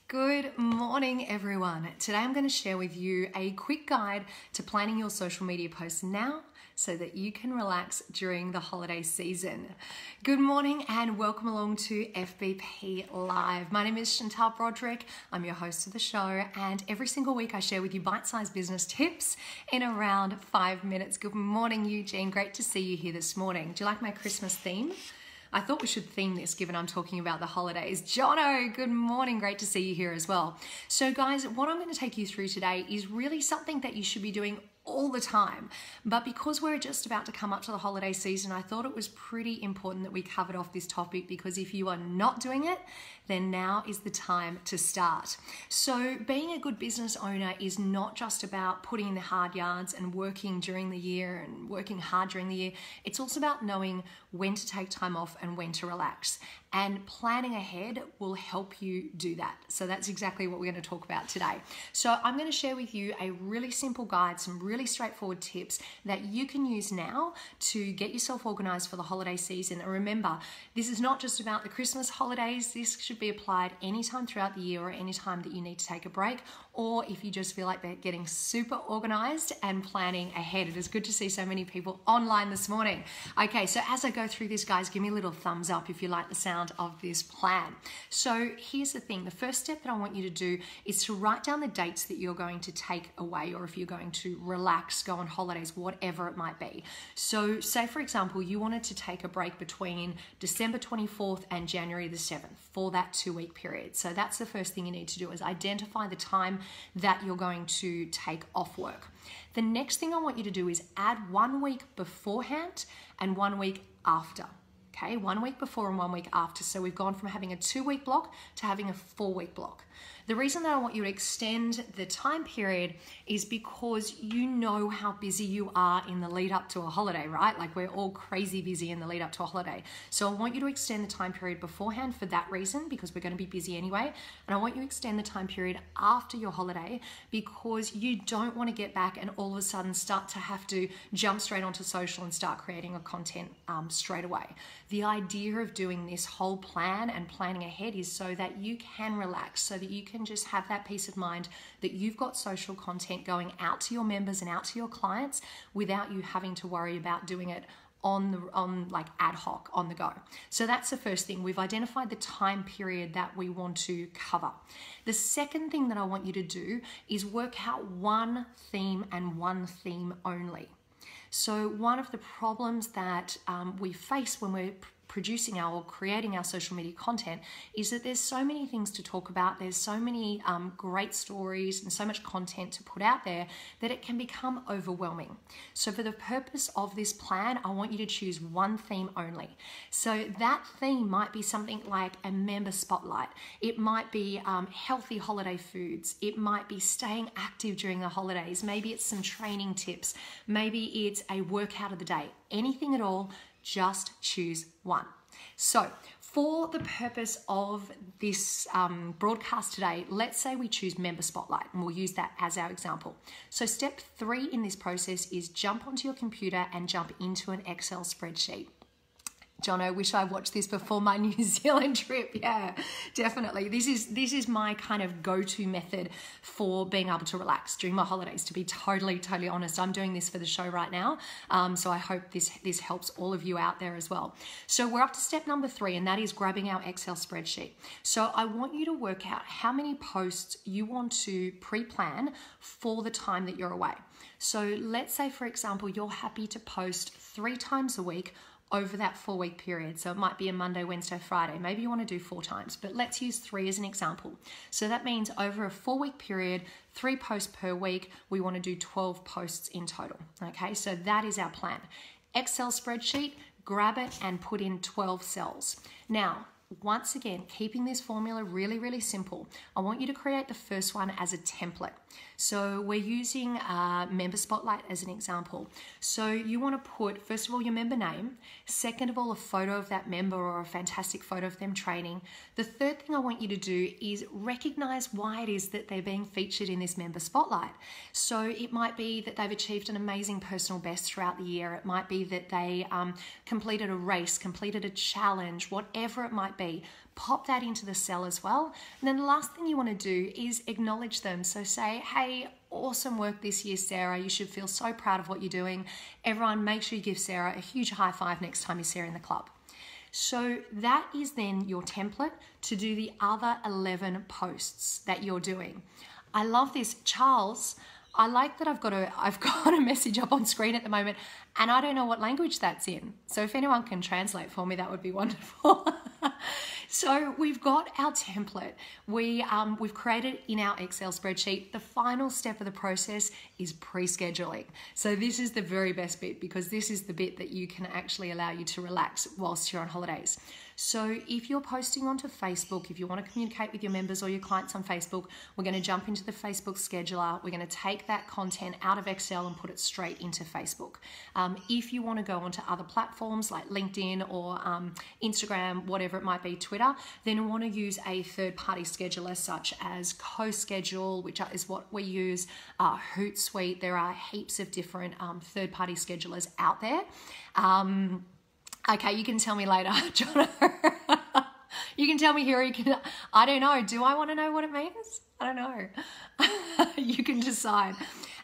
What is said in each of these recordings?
Good morning, everyone. Today I'm going to share with you a quick guide to planning your social media posts now so that you can relax during the holiday season. Good morning and welcome along to FBP Live. My name is Chantal Broderick. I'm your host of the show, and every single week I share with you bite-sized business tips in around 5 minutes. Good morning, Eugene. Great to see you here this morning. Do you like my Christmas theme? I thought we should theme this given I'm talking about the holidays. Jono, good morning. Great to see you here as well. So guys, what I'm going to take you through today is really something that you should be doing all the time. But because we're just about to come up to the holiday season, I thought it was pretty important that we covered off this topic, because if you are not doing it, then now is the time to start. So being a good business owner is not just about putting in the hard yards and working during the year and working hard during the year. It's also about knowing when to take time off and when to relax. And planning ahead will help you do that. So that's exactly what we're going to talk about today. So I'm going to share with you a really simple guide, some really straightforward tips that you can use now to get yourself organized for the holiday season. And remember, this is not just about the Christmas holidays. This should be applied anytime throughout the year or anytime that you need to take a break, or if you just feel like they're getting super organized and planning ahead. It is good to see so many people online this morning. Okay, so as I go through this, guys, give me a little thumbs up if you like the sound of this plan. So here's the thing. The first step that I want you to do is to write down the dates that you're going to take away, or if you're going to relax, go on holidays, whatever it might be. So say, for example, you wanted to take a break between December 24th and January the 7th for that 2-week period. So that's the first thing you need to do, is identify the time that you're going to take off work. The next thing I want you to do is add 1 week beforehand and 1 week after. Okay, 1 week before and 1 week after. So we've gone from having a 2-week block to having a 4-week block. The reason that I want you to extend the time period is because you know how busy you are in the lead up to a holiday, right? Like, we're all crazy busy in the lead up to a holiday. So I want you to extend the time period beforehand for that reason, because we're going to be busy anyway. And I want you to extend the time period after your holiday, because you don't want to get back and all of a sudden start to have to jump straight onto social and start creating a content straight away. The idea of doing this whole plan and planning ahead is so that you can relax, so that you can just have that peace of mind that you've got social content going out to your members and out to your clients without you having to worry about doing it on like ad hoc, on the go. So that's the first thing. We've identified the time period that we want to cover. The second thing that I want you to do is work out one theme and one theme only. So one of the problems that we face when we're producing or creating our social media content is that there's so many things to talk about. There's so many great stories and so much content to put out there that it can become overwhelming. So for the purpose of this plan, I want you to choose one theme only. So that theme might be something like a member spotlight. It might be healthy holiday foods. It might be staying active during the holidays. Maybe it's some training tips. Maybe it's a workout of the day. Anything at all. Just choose one. So for the purpose of this broadcast today, let's say we choose Member Spotlight, and we'll use that as our example. So step 3 in this process is jump onto your computer and jump into an Excel spreadsheet. John, I wish I watched this before my New Zealand trip. Yeah, definitely. This is my kind of go-to method for being able to relax during my holidays, to be totally honest. I'm doing this for the show right now. So I hope this helps all of you out there as well. So we're up to step number 3, and that is grabbing our Excel spreadsheet. So I want you to work out how many posts you want to pre-plan for the time that you're away. So let's say, for example, you're happy to post 3 times a week over that 4-week period. So it might be a Monday, Wednesday, Friday. Maybe you want to do 4 times, but let's use 3 as an example. So that means over a 4-week period, 3 posts per week, we want to do 12 posts in total. Okay, so that is our plan. Excel spreadsheet, grab it and put in 12 cells. Now, once again, keeping this formula really simple, I want you to create the first one as a template. So we're using Member Spotlight as an example. So you want to put, first of all, your member name. Second of all, a photo of that member or a fantastic photo of them training. The third thing I want you to do is recognize why it is that they're being featured in this Member Spotlight. So it might be that they've achieved an amazing personal best throughout the year. It might be that they completed a race, completed a challenge, whatever it might be. pop that into the cell as well. And then the last thing you want to do is acknowledge them. So say, hey, awesome work this year, Sarah. You should feel so proud of what you're doing. Everyone, make sure you give Sarah a huge high five next time you see her in the club. So that is then your template to do the other 11 posts that you're doing. I love this. Charles, I like that I've got a message up on screen at the moment and I don't know what language that's in. So if anyone can translate for me, that would be wonderful. So we've got our template. We've created in our Excel spreadsheet. The final step of the process is pre-scheduling. So this is the very best bit because this is the bit that you can actually allow you to relax whilst you're on holidays. So if you're posting onto Facebook, if you want to communicate with your members or your clients on Facebook, we're going to jump into the Facebook scheduler. We're going to take that content out of Excel and put it straight into Facebook. If you want to go onto other platforms like LinkedIn or Instagram, whatever it might be, Twitter, then we want to use a third-party scheduler such as CoSchedule, which is what we use, Hootsuite. There are heaps of different third-party schedulers out there. Okay, you can tell me later, John. You can tell me here. I don't know. Do I want to know what it means? I don't know. You can decide.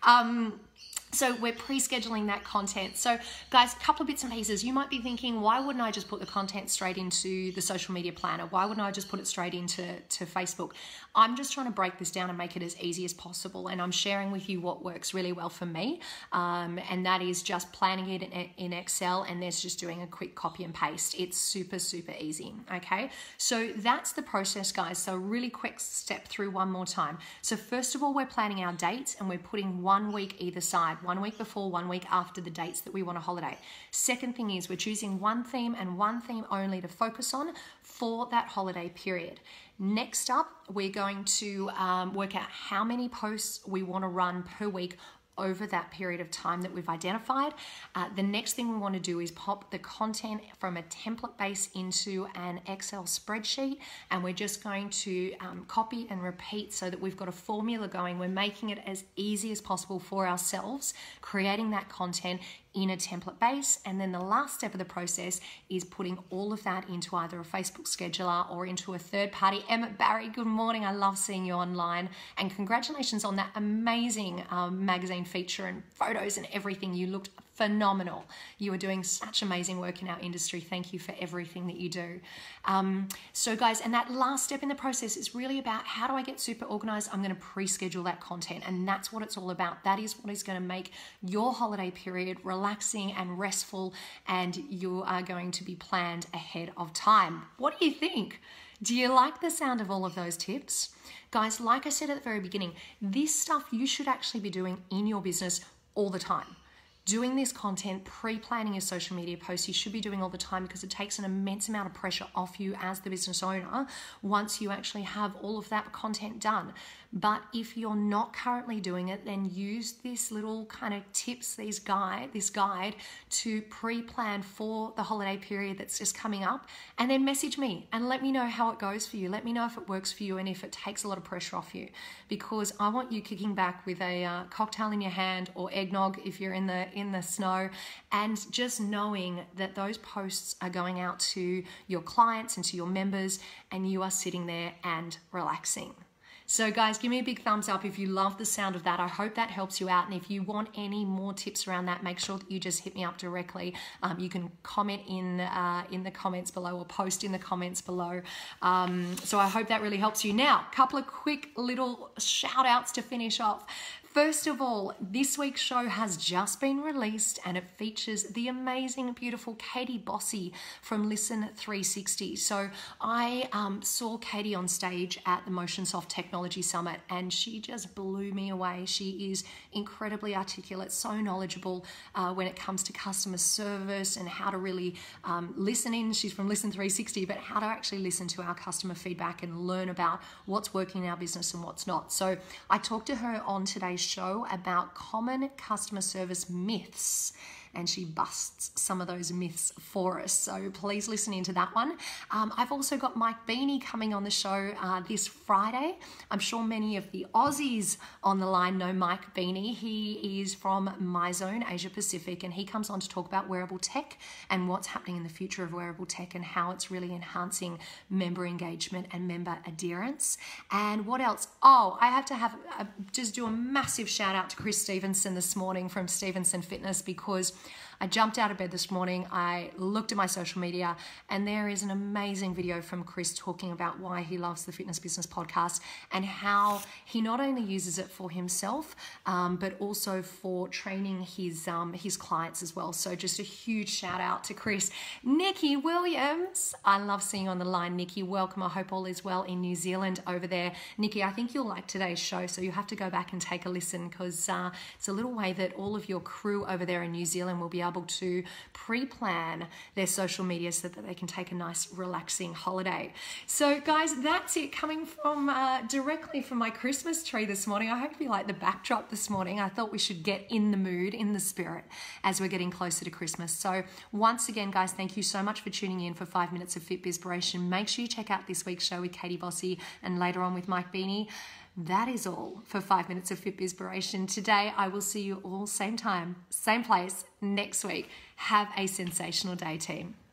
So we're pre-scheduling that content. So guys, a couple of bits and pieces. You might be thinking, why wouldn't I just put the content straight into the social media planner? Why wouldn't I just put it straight into Facebook? I'm just trying to break this down and make it as easy as possible. And I'm sharing with you what works really well for me. And that is just planning it in Excel and there's just doing a quick copy and paste. It's super, super easy. Okay. So that's the process, guys. So really quick step through one more time. So first of all, we're planning our dates and we're putting 1 week either side. 1 week before, 1 week after the dates that we want to holiday. Second thing is we're choosing one theme and one theme only to focus on for that holiday period. Next up, we're going to work out how many posts we want to run per week over that period of time that we've identified. The next thing we want to do is pop the content from a template base into an Excel spreadsheet, and we're just going to copy and repeat so that we've got a formula going. We're making it as easy as possible for ourselves, creating that content in a template base. And then the last step of the process is putting all of that into either a Facebook scheduler or into a third party. Emmett Barry, good morning. I love seeing you online and congratulations on that amazing magazine feature and photos and everything. You looked phenomenal. You are doing such amazing work in our industry. Thank you for everything that you do. So guys, and that last step in the process is really about how do I get super organized? I'm going to pre-schedule that content, and that's what it's all about. That is what is going to make your holiday period relaxing and restful, and you are going to be planned ahead of time. What do you think? Do you like the sound of all of those tips? Guys, like I said at the very beginning, this stuff you should actually be doing in your business all the time. Doing this content, pre-planning your social media posts, you should be doing all the time because it takes an immense amount of pressure off you as the business owner once you actually have all of that content done. But if you're not currently doing it, then use this little kind of tips, this guide to pre-plan for the holiday period that's just coming up, and then message me and let me know how it goes for you. Let me know if it works for you and if it takes a lot of pressure off you, because I want you kicking back with a cocktail in your hand or eggnog if you're in the snow, and just knowing that those posts are going out to your clients and to your members and you are sitting there and relaxing. So guys, give me a big thumbs up if you love the sound of that. I hope that helps you out. And if you want any more tips around that, make sure that you just hit me up directly. You can comment in the comments below or post in the comments below. So I hope that really helps you. Now, a couple of quick little shout outs to finish off. First of all, this week's show has just been released and it features the amazing, beautiful Katie Bossy from Listen 360. So I saw Katie on stage at the MotionSoft Technology Summit and she just blew me away. She is incredibly articulate, so knowledgeable when it comes to customer service and how to really listen in. She's from Listen 360, but how to actually listen to our customer feedback and learn about what's working in our business and what's not. So I talked to her on today's show about common customer service myths and she busts some of those myths for us. So please listen into that one. I've also got Mike Beanie coming on the show this Friday. I'm sure many of the Aussies on the line know Mike Beanie. He is from MyZone Asia Pacific, and he comes on to talk about wearable tech and what's happening in the future of wearable tech and how it's really enhancing member engagement and member adherence. And what else? Oh, I have to just do a massive shout out to Chris Stevenson this morning from Stevenson Fitness, because I jumped out of bed this morning, I looked at my social media, and there is an amazing video from Chris talking about why he loves the Fitness Business Podcast and how he not only uses it for himself, but also for training his clients as well. So just a huge shout out to Chris. Nikki Williams, I love seeing you on the line. Nikki, welcome. I hope all is well in New Zealand over there. Nikki, I think you'll like today's show, so you have to go back and take a listen, because it's a little way that all of your crew over there in New Zealand will be able to pre-plan their social media so that they can take a nice relaxing holiday. So guys, that's it coming from directly from my Christmas tree this morning. I hope you like the backdrop this morning. I thought we should get in the mood, in the spirit, as we're getting closer to Christmas. So once again, guys, thank you so much for tuning in for 5 Minutes of Fitbizpiration. Make sure you check out this week's show with Katie Bossy and later on with Mike Beanie. That is all for 5 Minutes of Fitbizpiration. Today, I will see you all same time, same place next week. Have a sensational day, team.